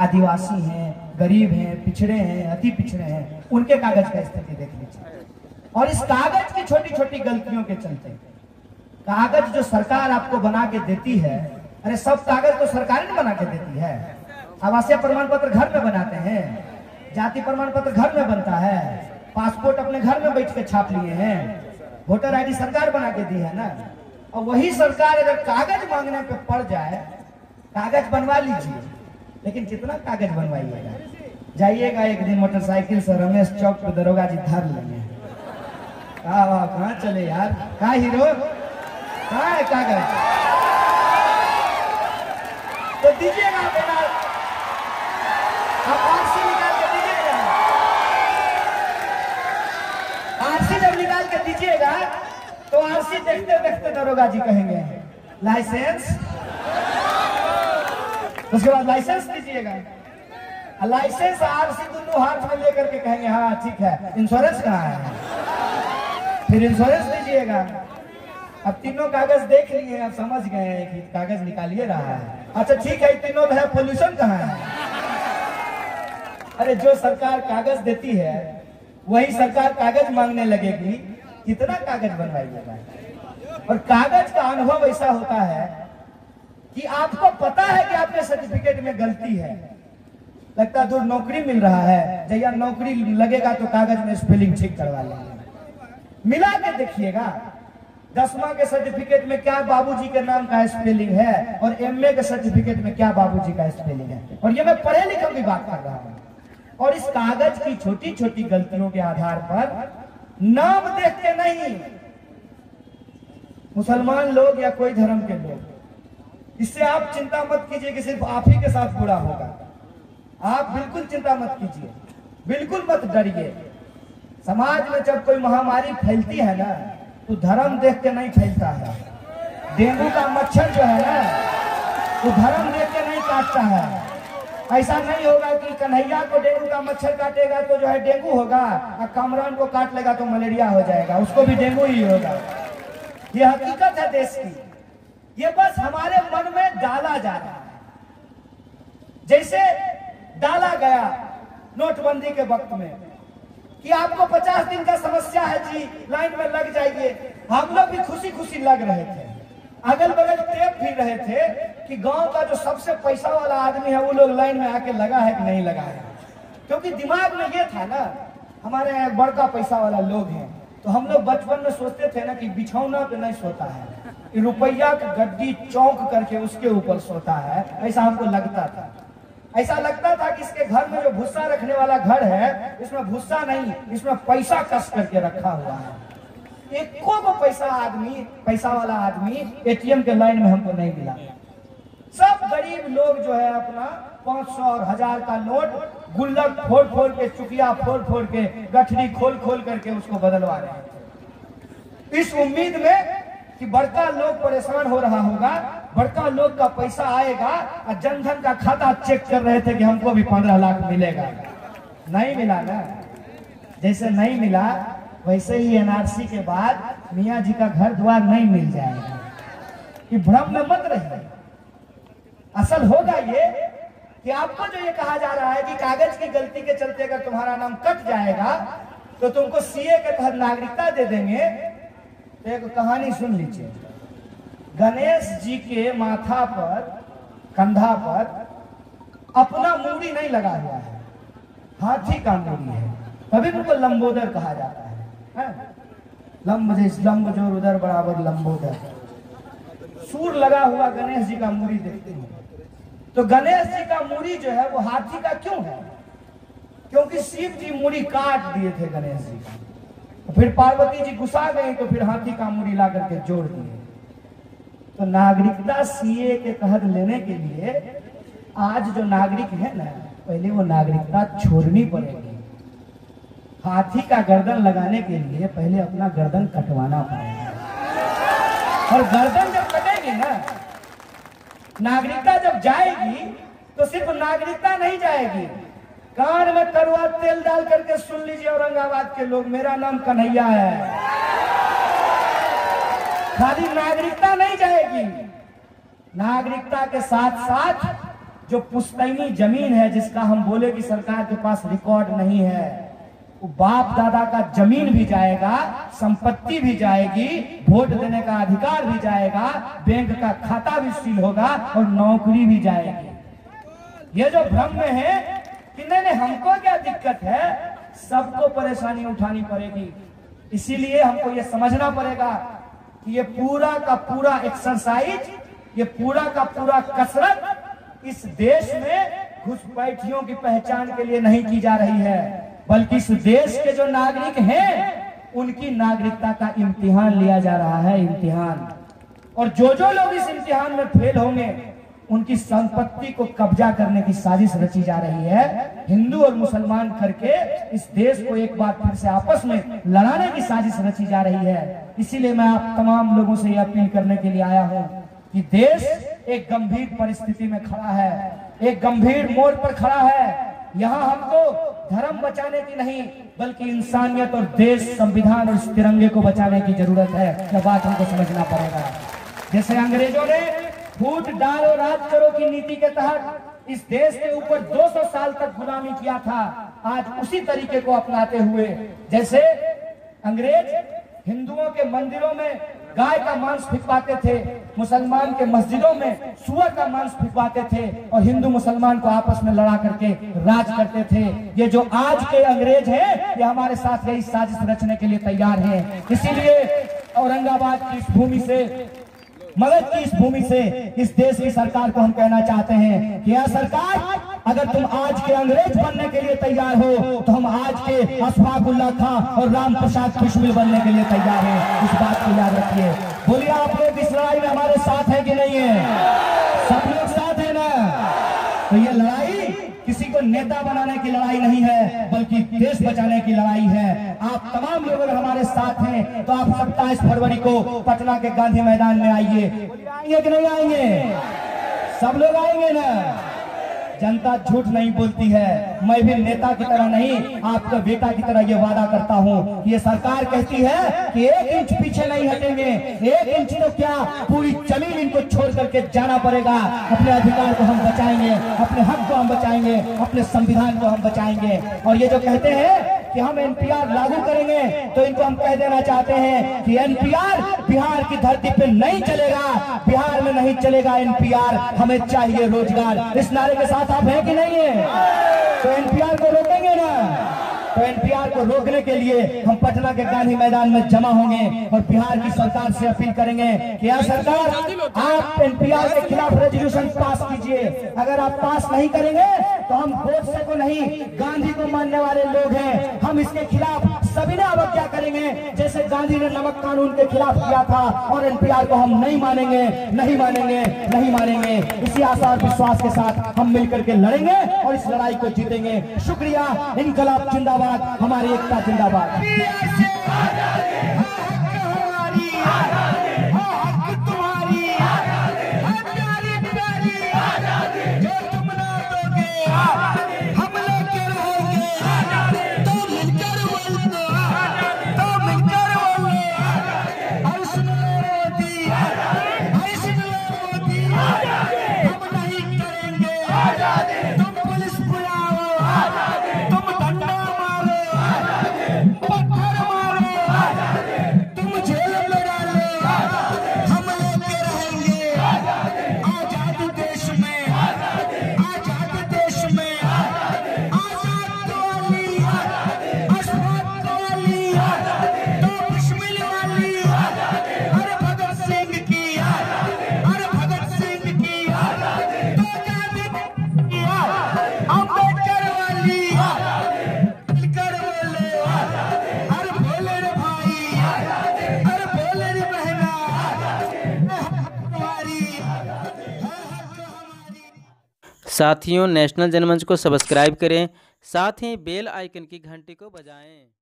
आदिवासी हैं, गरीब हैं, पिछड़े हैं, अति पिछड़े हैं, उनके कागज का स्थिति देख लीजिए। और इस कागज की छोटी छोटी गलतियों के चलते कागज जो सरकार आपको बना के देती है, अरे सब कागज तो सरकार ही बना के देती है। आवासीय प्रमाण पत्र घर में बनाते हैं, जाति प्रमाण पत्र घर में बनता है, पासपोर्ट अपने घर में बैठ के छाप लिए हैं, वोटर आईडी सरकार बना के दी है ना। और वही सरकार अगर कागज मांगने पे पड़ जाए, कागज बनवा लीजिए, लेकिन कितना कागज बनवाइएगा। जाइएगा एक दिन मोटरसाइकिल से रमेश चौक पे दरोगा जी धर लेंगे। कहाँ चले यार, कहाँ हीरो, कहाँ है कागज? तो दीजिएगा बेटा, आप आरसी निकाल के दीजिएगा। आरसी जब निकाल के दीजिएगा तो आरसी देखते देखते दरोगा जी कहेंगे लाइसेंस, उसके बाद लाइसेंस दीजिएगा। लाइसेंस आरसी दोनों हाथ में लेकर के कहेंगे हाँ ठीक है, इंश्योरेंस कहाँ है, फिर इंश्योरेंस दीजिएगा। अब तीनों कागज देख लिए, अब समझ गए हैं कि कागज निकालिए रहा है। अच्छा ठीक है, तीनों है, पोल्यूशन कहाँ है? अरे जो सरकार कागज देती है वही सरकार कागज मांगने लगेगी, कितना कागज बनवाइएगा। और कागज का अनुभव ऐसा होता है कि आपको पता है कि आपके सर्टिफिकेट में गलती है, लगता दूर नौकरी मिल रहा है, जब नौकरी लगेगा तो कागज में स्पेलिंग ठीक करवा लेंगे। मिला के देखिएगा, 10वां के सर्टिफिकेट में क्या बाबूजी के नाम का स्पेलिंग है और एमए के सर्टिफिकेट में क्या बाबूजी का स्पेलिंग है। और ये मैं पढ़े लिखे की बात कर रहा हूं। और इस कागज की छोटी छोटी गलतियों के आधार पर नाम देख के नहीं, मुसलमान लोग या कोई धर्म के लोग, इससे आप चिंता मत कीजिए कि सिर्फ आप ही के साथ बुरा होगा। आप बिल्कुल चिंता मत कीजिए, बिल्कुल मत डरिए। समाज में जब कोई महामारी फैलती है ना, तो धर्म देख के नहीं फैलता है। डेंगू का मच्छर जो है ना, तो धर्म देख के नहीं काटता है। ऐसा नहीं होगा कि कन्हैया को डेंगू का मच्छर काटेगा तो जो है डेंगू होगा, और कामरान को काट लेगा तो मलेरिया हो जाएगा, उसको भी डेंगू ही होगा। ये हकीकत है देश की। ये बस हमारे मन में डाला जा रहा है, जैसे डाला गया नोटबंदी के वक्त में कि आपको 50 दिन का समस्या है जी, लाइन में लग जाइए। हम लोग भी खुशी खुशी लग रहे थे, अगल बगल टेप भी रहे थे कि गांव का जो सबसे पैसा वाला आदमी है वो लोग लाइन में आके लगा है कि नहीं लगा है। क्योंकि दिमाग में ये था ना, हमारे यहाँ बड़का पैसा वाला लोग हैं, तो हम लोग बचपन में सोचते थे ना कि बिछौना पे नहीं सोता है, रुपया की गड्डी चौंक करके उसके ऊपर सोता है, ऐसा हमको लगता था। ऐसा लगता था कि इसके घर में जो भूसा रखने वाला घर है, इसमें भूसा नहीं, इसमें पैसा कस करके रखा हुआ है। एको को पैसा वाला आदमी एटीएम के लाइन में हमको नहीं मिला। सब गरीब लोग जो है अपना 500 और 1000 का नोट गुल्लक फोड़ फोड़ के, चुकिया फोड़ फोड़ के, गठरी खोल खोल करके उसको बदलवा रहे थे, इस उम्मीद में कि बड़का लोग परेशान हो रहा होगा, बड़का लोग का पैसा आएगा। और जनधन का खाता चेक कर रहे थे कि हमको भी 15 लाख मिलेगा। नहीं मिला ना। जैसे नहीं मिला वैसे ही एनआरसी के बाद मियाँ जी का घर द्वार नहीं मिल जाएगा। कि भ्रम में मत रहिए। असल होगा ये कि आपको जो ये कहा जा रहा है कि कागज की गलती के चलते अगर तुम्हारा नाम कट जाएगा तो तुमको सीए के तहत नागरिकता दे देंगे। तो एक कहानी सुन लीजिए। गणेश जी के माथा पर, कंधा पर अपना मूड़ी नहीं लगा हुआ है, हाथी का मूड़ी है, तभी उनको लंबोदर कहा जाता है। लंब जोर उधर बराबर लंबोदर। सूर लगा हुआ गणेश जी का मूड़ी देखते हैं। तो गणेश जी का मूड़ी जो है वो हाथी का क्यों है? क्योंकि शिव जी मूड़ी काट दिए थे गणेश जी का, तो फिर पार्वती जी गुस्सा गई तो फिर हाथी का मूड़ी ला करके जोड़ दिए। तो नागरिकता सीए के तहत लेने के लिए आज जो नागरिक है ना, पहले वो नागरिकता छोड़नी पड़ेगी। हाथी का गर्दन लगाने के लिए पहले अपना गर्दन कटवाना पड़ेगा। और गर्दन जब कटेगी ना, नागरिकता जब जाएगी तो सिर्फ नागरिकता नहीं जाएगी, कान में कड़वा तेल डाल करके सुन लीजिए औरंगाबाद के लोग, मेरा नाम कन्हैया है। खाली नागरिकता नहीं जाएगी, नागरिकता के साथ साथ जो पुश्तैनी जमीन है, जिसका हम बोले कि सरकार के पास रिकॉर्ड नहीं है, वो बाप दादा का जमीन भी जाएगा, संपत्ति भी जाएगी, वोट देने का अधिकार भी जाएगा, बैंक का खाता भी सील होगा और नौकरी भी जाएगी। ये जो भ्रम में है कि नहीं हमको क्या दिक्कत है, सबको परेशानी उठानी पड़ेगी। इसीलिए हमको ये समझना पड़ेगा कि ये पूरा का पूरा एक्सरसाइज, ये पूरा का पूरा कसरत इस देश में घुसपैठियों की पहचान के लिए नहीं की जा रही है, बल्कि इस देश के जो नागरिक हैं उनकी नागरिकता का इम्तिहान लिया जा रहा है, इम्तिहान। और जो जो लोग इस इम्तिहान में फेल होंगे उनकी संपत्ति को कब्जा करने की साजिश रची जा रही है। हिंदू और मुसलमान करके इस देश को एक बार फिर से आपस में लड़ाने की साजिश रची जा रही है। इसीलिए मैं आप तमाम लोगों से यह अपील करने के लिए आया हूं कि देश एक गंभीर परिस्थिति में खड़ा है, एक गंभीर मोड़ पर खड़ा है। यहाँ हमको धर्म बचाने की नहीं, बल्कि इंसानियत और देश, संविधान और इस तिरंगे को बचाने की जरूरत है। यह बात हमको समझना पड़ेगा। जैसे अंग्रेजों ने फूट डाल और राज करो की नीति के तहत इस देश के ऊपर 200 साल तक गुलामी किया था, आज उसी तरीके को अपनाते हुए, जैसे अंग्रेज हिंदुओं के मंदिरों में गाय का मांस फिकवाते थे, मुसलमान के मस्जिदों में सुअर का मांस फिकवाते थे और हिंदू मुसलमान को आपस में लड़ा करके राज करते थे। ये जो आज के अंग्रेज हैं, ये हमारे साथ यही साजिश रचने के लिए तैयार हैं। इसीलिए औरंगाबाद की इस भूमि से, मगध की इस भूमि से इस देश की सरकार को हम कहना चाहते हैं कि यह सरकार, अगर तुम आज के अंग्रेज बनने के लिए तैयार हो तो हम आज के अशफाकुल्लाह खां और राम प्रसाद बिस्मिल बनने के लिए तैयार हैं। इस बात को याद रखिए। बोलिए, आप लोग इस लड़ाई में हमारे साथ है कि नहीं है? सब लोग साथ है ना? तो ये लड़ाई किसी को नेता बनाने की लड़ाई नहीं है, बल्कि देश बचाने की लड़ाई है। आप तमाम लोग अगर हमारे साथ हैं तो आप 27 फरवरी को पटना के गांधी मैदान में आइए। आएंगे कि नहीं आएंगे? सब लोग आएंगे ना? जनता झूठ नहीं बोलती है। मैं भी नेता की तरह नहीं, आपका बेटा की तरह ये वादा करता हूँ। ये सरकार कहती है कि 1 इंच पीछे नहीं हटेंगे। 1 इंच तो क्या, पूरी जमीन इनको छोड़ करके जाना पड़ेगा। अपने अधिकार को हम बचाएंगे, अपने हक को हम बचाएंगे, अपने संविधान को हम बचाएंगे। और ये जो कहते हैं कि हम एनपीआर लागू करेंगे, तो इनको हम कह देना चाहते हैं कि एनपीआर बिहार की धरती पे नहीं चलेगा, बिहार में नहीं चलेगा एनपीआर। हमें चाहिए रोजगार। इस नारे के साथ आप हैं कि नहीं है? तो एनपीआर को रोकेंगे ना? तो एनपीआर को रोकने के लिए हम पटना के गांधी मैदान में जमा होंगे और बिहार की सरकार से अपील करेंगे कि यह सरकार, आप एनपीआर के खिलाफ रेजोल्यूशन पास कीजिए। अगर आप पास नहीं करेंगे तो हम गोडसे को नहीं, गांधी को मानने वाले लोग हैं, हम इसके खिलाफ सभी ने अवज्ञा करेंगे, जैसे गांधी ने नमक कानून के खिलाफ किया था। और एनपीआर को हम नहीं मानेंगे, नहीं मानेंगे, नहीं मानेंगे। इसी आशा और विश्वास के साथ हम मिलकर के लड़ेंगे और इस लड़ाई को जीतेंगे। शुक्रिया। इनकलाब जिंदाबाद, हमारी एकता जिंदाबाद। साथियों, नेशनल जनमंच को सब्सक्राइब करें, साथ ही बेल आइकन की घंटी को बजाएं।